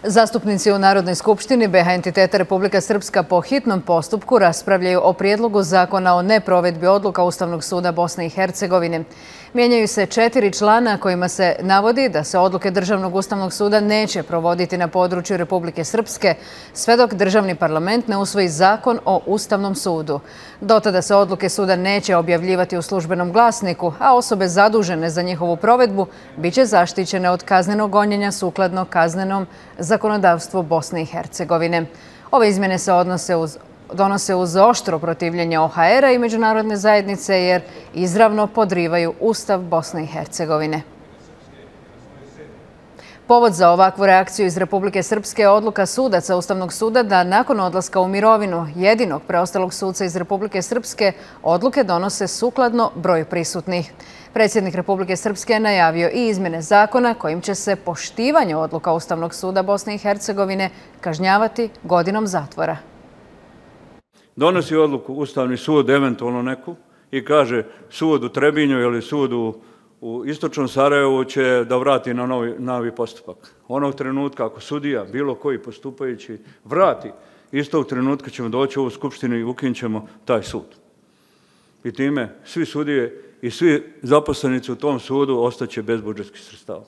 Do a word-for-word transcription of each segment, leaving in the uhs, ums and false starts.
Zastupnici u Narodnoj skupštini B H entiteta Republika Srpska po hitnom postupku raspravljaju o prijedlogu zakona o neprovedbi odluka Ustavnog suda Bosne i Hercegovine. Mijenjaju se četiri člana kojima se navodi da se odluke Državnog ustavnog suda neće provoditi na području Republike Srpske sve dok državni parlament ne usvoji zakon o Ustavnom sudu. Do tada se odluke suda neće objavljivati u službenom glasniku, a osobe zadužene za njihovu provedbu biće zaštićene od kaznenog gonjenja sukladno kaznenom zakonodavstvu Bosne i Hercegovine. Ove izmjene se odnose uz donose uz oštro protivljenje O H R-a i međunarodne zajednice jer izravno podrivaju Ustav Bosne i Hercegovine. Povod za ovakvu reakciju iz Republike Srpske je odluka sudaca Ustavnog suda da nakon odlaska u mirovinu jedinog preostalog suca iz Republike Srpske odluke donose sukladno broju prisutnih. Predsjednik Republike Srpske je najavio i izmjene zakona kojim će se poštivanje odluka Ustavnog suda Bosne i Hercegovine kažnjavati godinom zatvora. Donosi odluku Ustavni sud, eventualno neku, i kaže sud u Trebinju ili sud u, u Istočnom Sarajevu će da vrati na novi, novi postupak. Onog trenutka ako sudija, bilo koji postupajući, vrati, istog trenutka ćemo doći u ovu skupštinu i ukinut ćemo taj sud. I time svi sudije i svi zaposlenici u tom sudu ostaće bez budžetskih sredstava.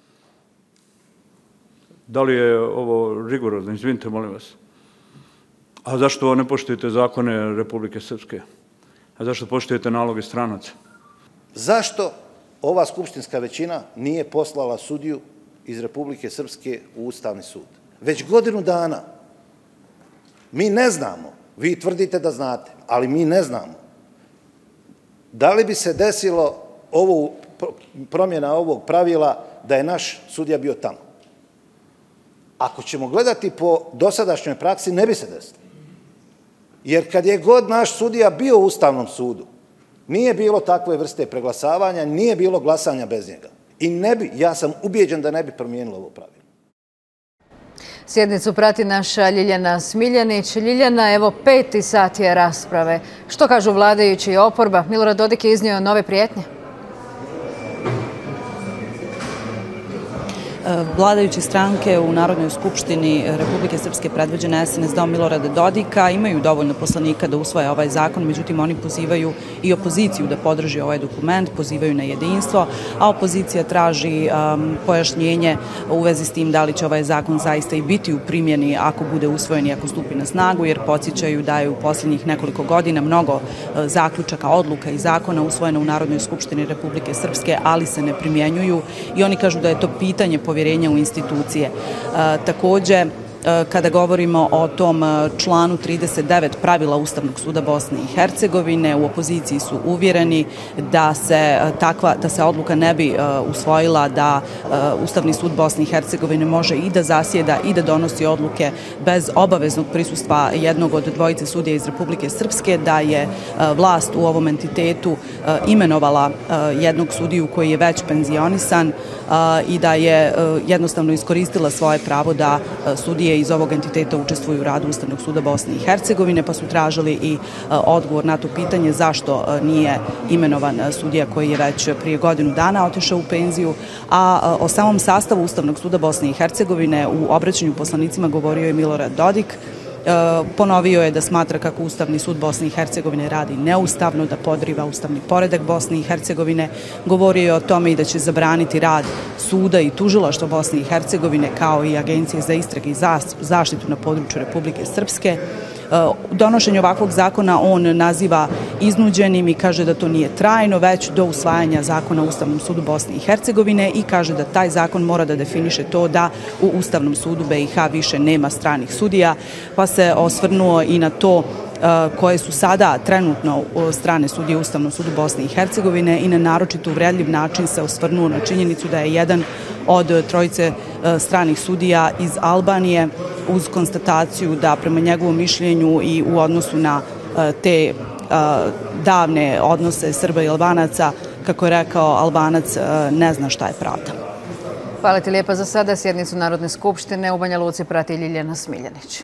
Da li je ovo rigorozno? Izvinite, molim vas. A zašto ne poštujete zakone Republike Srpske? A zašto poštujete naloge stranaca? Zašto ova skupštinska većina nije poslala sudiju iz Republike Srpske u Ustavni sud? Već godinu dana. Mi ne znamo, vi tvrdite da znate, ali mi ne znamo. Da li bi se desilo ovo, promjena ovog pravila da je naš sudija bio tamo? Ako ćemo gledati po dosadašnjoj praksi, ne bi se desilo. Jer kad je god naš sudija bio u Ustavnom sudu, nije bilo takve vrste preglasavanja, nije bilo glasanja bez njega. I ne bi, ja sam ubijeđen da ne bi promijenilo ovo pravilo. Sjednicu prati naša Ljiljana Smiljanić. Ljiljana, evo peti sat je rasprave. Što kažu vladajući i oporba? Milorad Dodik je iznio nove prijetnje. Vladajuće stranke u Narodnoj skupštini Republike Srpske predvođene S N S D-om Milorada Dodika imaju dovoljno poslanika da usvoje ovaj zakon, međutim oni pozivaju i opoziciju da podrži ovaj dokument, pozivaju na jedinstvo, a opozicija traži um, pojašnjenje u vezi s tim da li će ovaj zakon zaista i biti u primjeni ako bude usvojen i ako stupi na snagu, jer podsjećaju da je u posljednjih nekoliko godina mnogo uh, zaključaka, odluka i zakona usvojeno u Narodnoj skupštini Republike Srpske, ali se ne primjenjuju i oni kažu da je to pitanje povjerenja u institucije. Također, kada govorimo o tom članu trideset devet pravila Ustavnog suda Bosne i Hercegovine, u opoziciji su uvjereni da se takva, da se odluka ne bi usvojila, da Ustavni sud Bosne i Hercegovine može i da zasjeda i da donosi odluke bez obaveznog prisustva jednog od dvojice sudija iz Republike Srpske, da je vlast u ovom entitetu imenovala jednog sudiju koji je već penzionisan i da je jednostavno iskoristila svoje pravo da sudije iz ovog entiteta učestvuju u radu Ustavnog suda Bosne i Hercegovine, pa su tražili i odgovor na to pitanje zašto nije imenovan sudija koji je već prije godinu dana otišao u penziju, a o samom sastavu Ustavnog suda Bosne i Hercegovine u obraćanju poslanicima govorio je Milorad Dodik. Ponovio je da smatra kako Ustavni sud Bosne i Hercegovine radi neustavno, da podriva ustavni poredak Bosne i Hercegovine. Govorio je o tome i da će zabraniti rad suda i tužilaštva Bosne i Hercegovine kao i Agencije za istrage i zaštitu na području Republike Srpske. Donošenje ovakvog zakona on naziva iznuđenim i kaže da to nije trajno, već do usvajanja zakona u Ustavnom sudu Bosne i Hercegovine i kaže da taj zakon mora da definiše to da u Ustavnom sudu B i H više nema stranih sudija, pa se osvrnuo i na to koje su sada trenutno strane sudije u Ustavnom sudu Bosne i Hercegovine i na naročito uvredljiv način se osvrnuo na činjenicu da je jedan od trojice stranih sudija iz Albanije uz konstataciju da prema njegovom mišljenju i u odnosu na te davne odnose Srba i Albanaca, kako je rekao, Albanac ne zna šta je pravda. Hvala ti lijepa za sada. Sjednicu Narodne skupštine u Banja Luci prati Ljiljana Smiljanić.